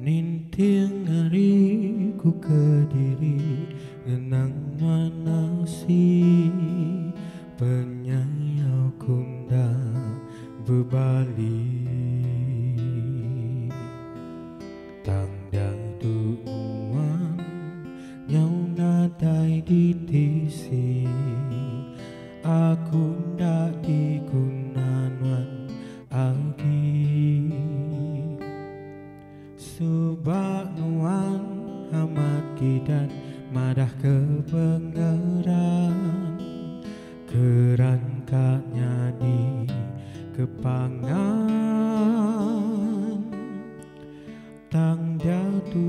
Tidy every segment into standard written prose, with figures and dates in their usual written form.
Nintiang hari ku kediri ngenang manasi penyayau kunda berbalik tangdang tuan nyau nadai di tisi aku ndak dikunanuan agi subak nuan amat kidan madah kepengeran kerangkatnya di kepangan tangdau tu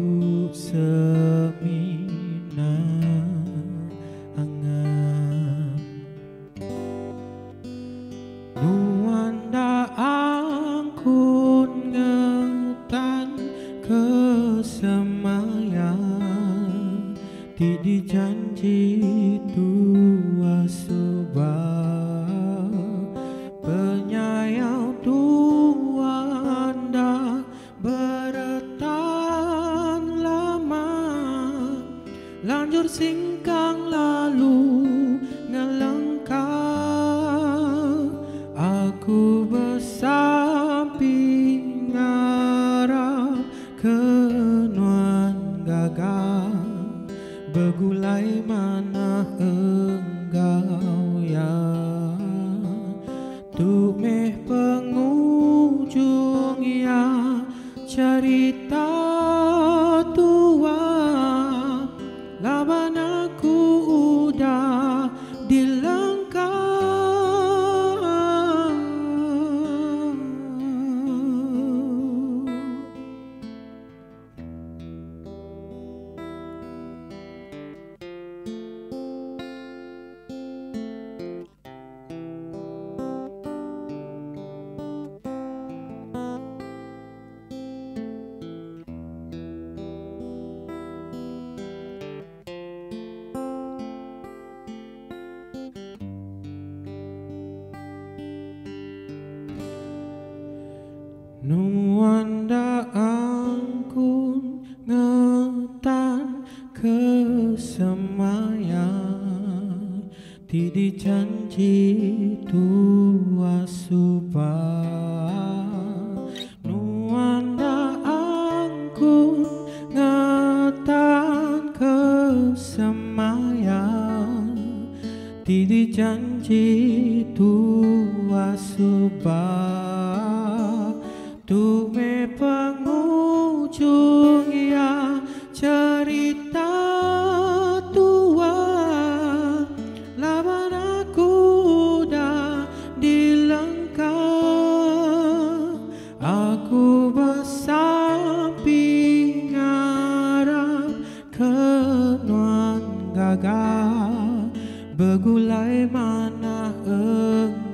semina angan nuan da angkun ngetan kesemayang ti janji tua subah penyayau tuan dah beretan lama lanjur singkang lalu ngelengkap aku bersamping ngarap kenuan gagah begulai mana enggau ya tu meh pengunjung ya cerita tua laban aku udah dilengkap nuan da angkun ngetan kesemayang ti dijanji tua subah nuan da angkun ngetan kesemayang ti dijanji tua subah tu me pengunjung ya cerita tua laban aku dah dilengkap aku bersamping ngarap kenuan gagah begulai mana